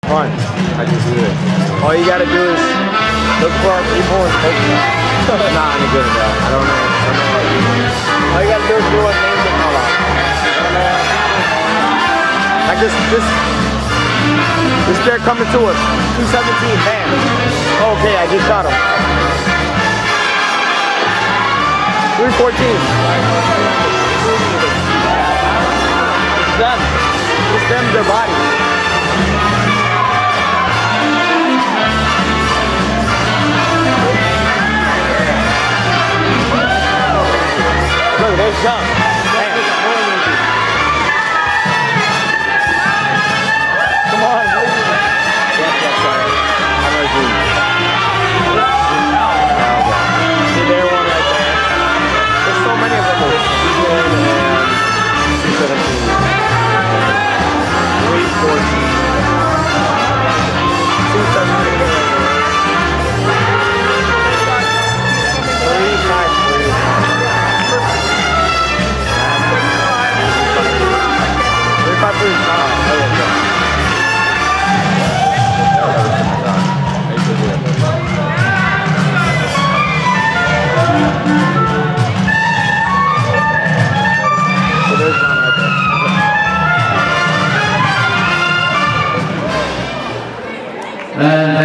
fun. How do you do this? All you gotta do is look for our people and poke them. I'm not any good at that. I don't know how to do it. All you gotta do is do what names they call out. Like this bear coming to us. 217, bam. Okay, I just shot him. 314. It's them. It's them, their bodies.